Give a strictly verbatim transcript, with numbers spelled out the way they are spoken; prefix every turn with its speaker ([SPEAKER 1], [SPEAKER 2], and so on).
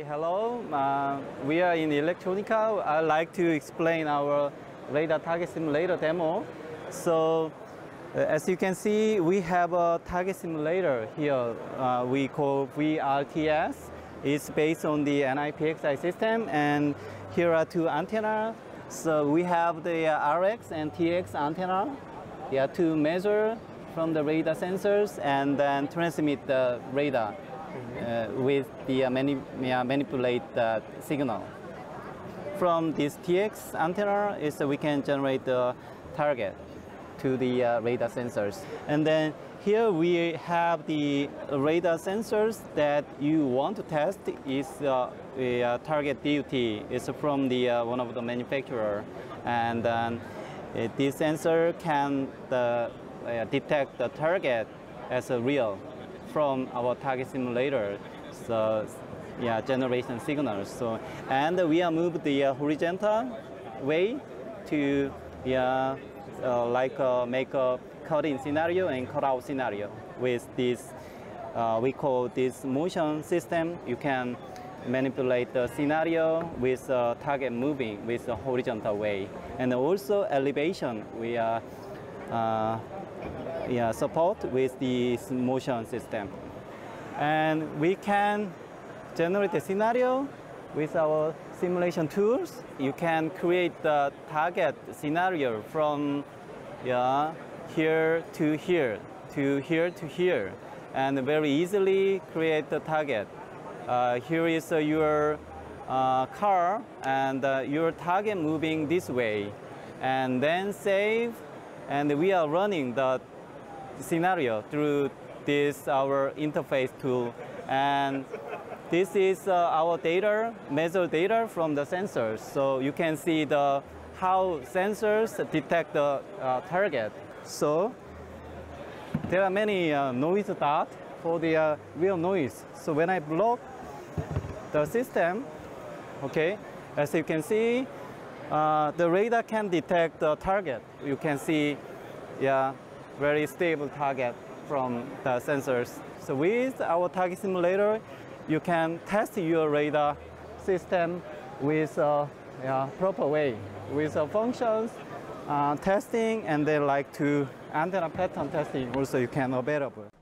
[SPEAKER 1] hello. Uh, we are in Electronica. I'd like to explain our radar target simulator demo. So, uh, as you can see, we have a target simulator here. Uh, we call V R T S. It's based on the N I P X I system, and here are two antennas. So we have the uh, R X and T X antenna. Yeah, to measure from the radar sensors and then transmit the radar uh, with the uh, mani uh, manipulate the signal. From this T X antenna is uh, we can generate the target to the uh, radar sensors. And then here we have the radar sensors that you want to test is uh, a uh, target D U T. It's from the uh, one of the manufacturer, and then uh, this sensor can the Uh, detect the target as a real from our target simulator. So, yeah, generation signals. So, and we are moved the uh, horizontal way to, yeah, uh, like uh, make a cut-in scenario and cut-out scenario with this. Uh, we call this motion system. You can manipulate the scenario with uh, target moving with the horizontal way, and also elevation. We are. Uh, Yeah, support with the motion system. And we can generate a scenario with our simulation tools. You can create the target scenario from yeah, here to here, to here to here, and very easily create the target. Uh, here is uh, your uh, car, and uh, your target moving this way, and then save, and we are running the scenario through this our interface tool, and this is uh, our data, measure data from the sensors. So you can see the how sensors detect the uh, target. So there are many uh, noise dots for the uh, real noise. So when I block the system, okay, as you can see, uh, the radar can detect the target. You can see, yeah, very stable target from the sensors. So with our target simulator, you can test your radar system with a yeah, proper way, with uh, functions uh, testing, and then like to antenna pattern testing also you can available.